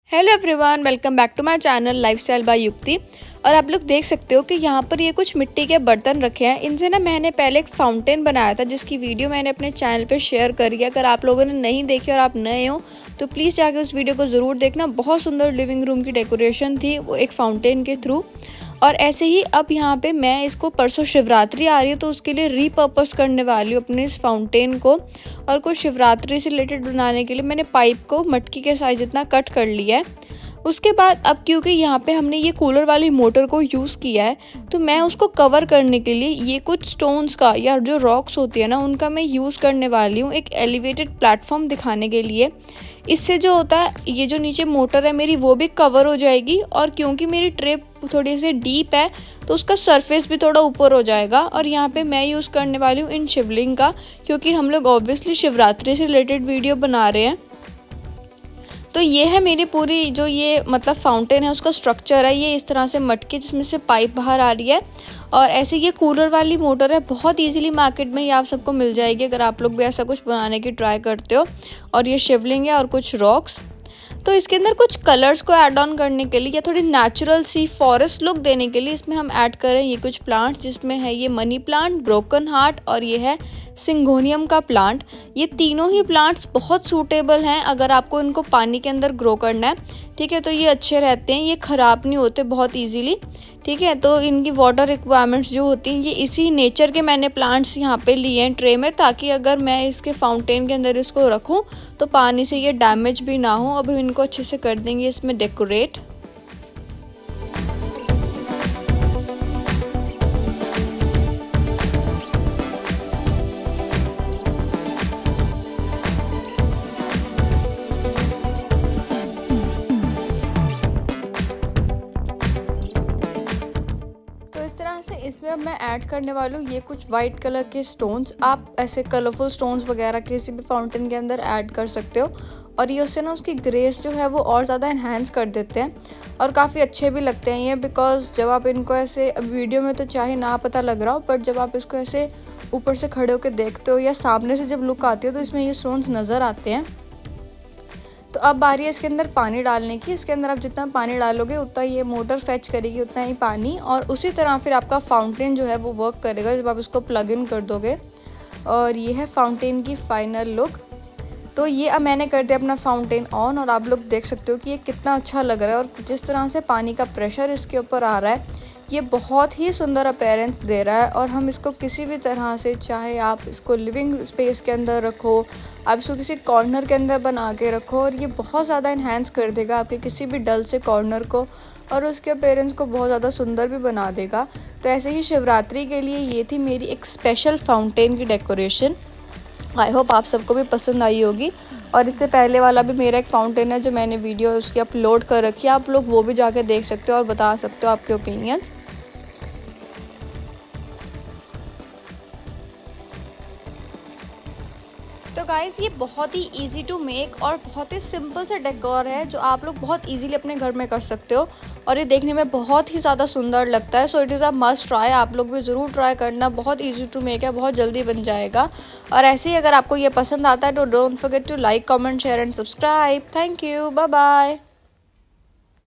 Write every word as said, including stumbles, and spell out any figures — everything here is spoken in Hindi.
Hello everyone, welcome back to my channel lifestyle by Yukti. और आप लोग देख सकते हो कि यहाँ पर ये कुछ मिट्टी के बर्तन रखे हैं। इनसे ना मैंने पहले एक फाउंटेन बनाया था जिसकी वीडियो मैंने अपने चैनल पे शेयर करी है। अगर आप लोगों ने नहीं देखी और आप नए हो तो प्लीज़ जाके उस वीडियो को ज़रूर देखना। बहुत सुंदर लिविंग रूम की डेकोरेशन थी वो एक फाउंटेन के थ्रू। और ऐसे ही अब यहाँ पे मैं इसको परसों शिवरात्रि आ रही है तो उसके लिए रीपर्पस करने वाली हूँ अपने इस फाउंटेन को। और कुछ शिवरात्रि से रिलेटेड बनाने के लिए मैंने पाइप को मटकी के साइज इतना कट कर लिया है। उसके बाद अब क्योंकि यहाँ पे हमने ये कूलर वाली मोटर को यूज़ किया है तो मैं उसको कवर करने के लिए ये कुछ स्टोन्स का या जो रॉक्स होती है ना उनका मैं यूज़ करने वाली हूँ एक एलिवेटेड प्लेटफॉर्म दिखाने के लिए। इससे जो होता है ये जो नीचे मोटर है मेरी वो भी कवर हो जाएगी और क्योंकि मेरी ट्रे थोड़ी सी डीप है तो उसका सरफेस भी थोड़ा ऊपर हो जाएगा। और यहाँ पे मैं यूज़ करने वाली हूँ इन शिवलिंग का, क्योंकि हम लोग ऑब्वियसली शिवरात्रि से रिलेटेड वीडियो बना रहे हैं। तो ये है मेरी पूरी जो ये मतलब फाउंटेन है उसका स्ट्रक्चर है। ये इस तरह से मटके जिसमें से पाइप बाहर आ रही है। और ऐसे ये कूलर वाली मोटर है, बहुत इजीली मार्केट में ये आप सबको मिल जाएगी अगर आप लोग भी ऐसा कुछ बनाने की ट्राई करते हो। और ये शिवलिंग है और कुछ रॉक्स। तो इसके अंदर कुछ कलर्स को ऐड ऑन करने के लिए या थोड़ी नेचुरल सी फॉरेस्ट लुक देने के लिए इसमें हम ऐड करें ये कुछ प्लांट, जिसमें है ये मनी प्लांट, ब्रोकन हार्ट और ये है सिंगोनियम का प्लांट। ये तीनों ही प्लांट्स बहुत सूटेबल हैं अगर आपको इनको पानी के अंदर ग्रो करना है। ठीक है, तो ये अच्छे रहते हैं, ये ख़राब नहीं होते बहुत ईजीली। ठीक है, तो इनकी वाटर रिक्वायरमेंट्स जो होती हैं ये इसी नेचर के मैंने प्लांट्स यहाँ पे लिए हैं ट्रे में, ताकि अगर मैं इसके फाउंटेन के अंदर इसको रखूँ तो पानी से ये डैमेज भी ना हो। अब इनको अच्छे से कर देंगे इसमें डेकोरेट। इस तरह से इसमें अब मैं ऐड करने वाली हूँ ये कुछ वाइट कलर के स्टोन्स। आप ऐसे कलरफुल स्टोन्स वगैरह किसी भी फाउंटेन के अंदर ऐड कर सकते हो और ये उससे ना उसकी ग्रेस जो है वो और ज़्यादा इन्हेंस कर देते हैं और काफ़ी अच्छे भी लगते हैं ये। बिकॉज जब आप इनको ऐसे वीडियो में तो चाहे ना पता लग रहा हो, बट जब आप इसको ऐसे ऊपर से खड़े होकर देखते हो या सामने से जब लुक आती हो तो इसमें ये स्टोन्स नज़र आते हैं। तो अब बारी है इसके अंदर पानी डालने की। इसके अंदर आप जितना पानी डालोगे उतना ये मोटर फेच करेगी उतना ही पानी, और उसी तरह फिर आपका फाउंटेन जो है वो वर्क करेगा जब आप इसको प्लग इन कर दोगे। और ये है फाउंटेन की फाइनल लुक। तो ये अब मैंने कर दिया अपना फाउंटेन ऑन और आप लोग देख सकते हो कि ये कितना अच्छा लग रहा है। और जिस तरह से पानी का प्रेशर इसके ऊपर आ रहा है ये बहुत ही सुंदर अपीयरेंस दे रहा है। और हम इसको किसी भी तरह से, चाहे आप इसको लिविंग स्पेस के अंदर रखो, आप इसको किसी कॉर्नर के अंदर बना के रखो, और ये बहुत ज़्यादा इन्हेंस कर देगा आपके किसी भी डल से कॉर्नर को और उसके अपीयरेंस को बहुत ज़्यादा सुंदर भी बना देगा। तो ऐसे ही शिवरात्रि के लिए ये थी मेरी एक स्पेशल फाउंटेन की डेकोरेशन। आई होप आप सबको भी पसंद आई होगी। और इससे पहले वाला भी मेरा एक फाउंटेन है जो मैंने वीडियो उसकी अपलोड कर रखी है, आप लोग वो भी जाके देख सकते हो और बता सकते हो आपके ओपिनियंस। तो गाइज़ ये बहुत ही इजी टू मेक और बहुत ही सिंपल सा डेकोर है जो आप लोग बहुत इजीली अपने घर में कर सकते हो और ये देखने में बहुत ही ज़्यादा सुंदर लगता है। So it is a must try, आप लोग भी ज़रूर ट्राई करना। बहुत इजी टू मेक है, बहुत जल्दी बन जाएगा। और ऐसे ही अगर आपको ये पसंद आता है तो don't forget to like, comment, share and subscribe. Thank you, bye bye.